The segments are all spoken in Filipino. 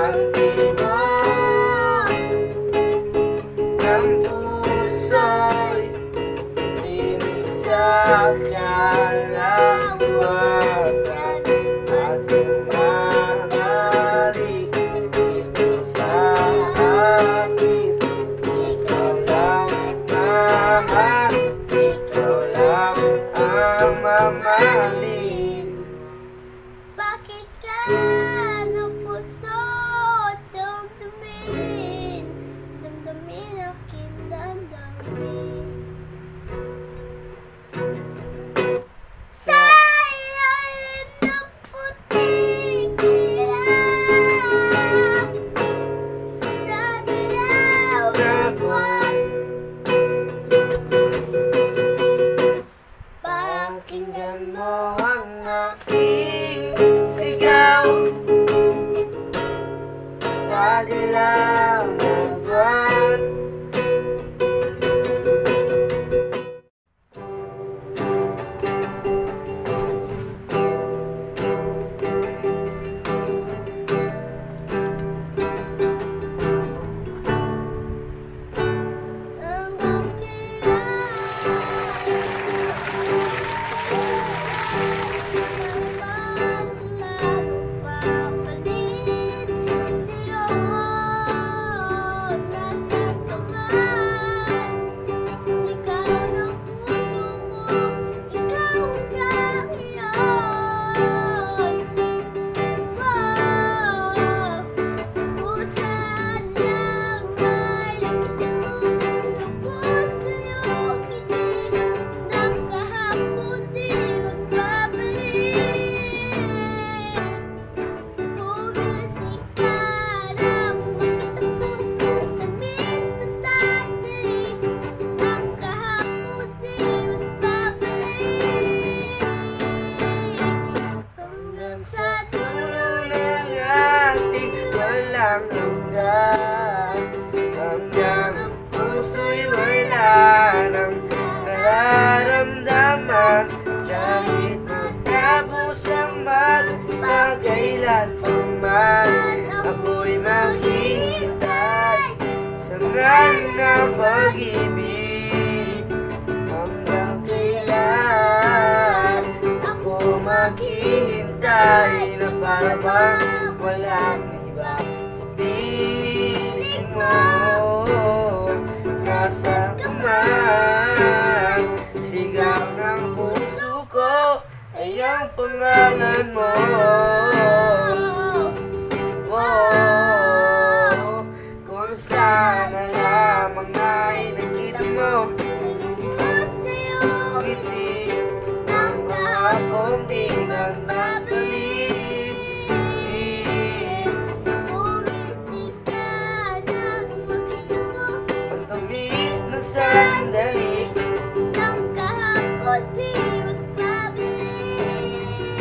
ang tibok ng puso'y tinig sa kalawakan at bumabalik dito sa akin. Ikaw lang ang mahal, ikaw lang ang mamahalin. Bakit ka ng puso damdamin? Damdamin aking damdamin. Sa ilalim ng puting ilaw, sa dilaw ng buwan, Pakinggan mo ang aking sigaw sa dilaw ng buwan. Hanggang ang puso'y wala nang nararamdaman. Kahit magtapos ang magpagkailan pa man, ako'y maghihintay sa ngalan ng pag-ibig. Hanggang kailan ako maghihintay na para bang walang iba sa piling mo. Nasaan ka man, sigaw ng puso ko ay ang pangalan mo. Kung sana lamang ay nakita mo ngiti ng kahapong di magbabalik. Umisip ka ng makita mo Ang tamis ng sandali ng kahapon di magbabalik.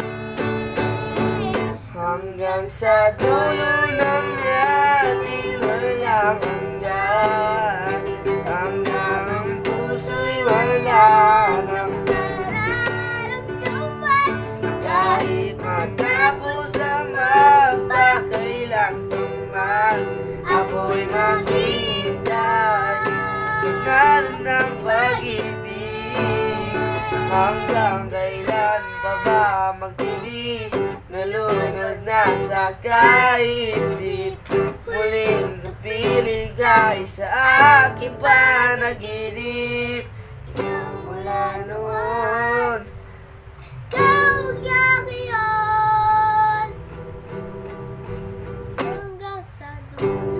hanggang sa dulo ng ating walang hanggan. Hanggang ang puso'y wala nang Nararamdaman kahit matapos ang magpakailang tuman, ako'y maghihintay sa ngalan ng pag-ibig. Hanggang kailan pa ba magtiis, nalunod na sa kaisip, muling napiling ka sa aking panaginip. Mula noon ikaw hanggang iyon, hanggang sa dulo.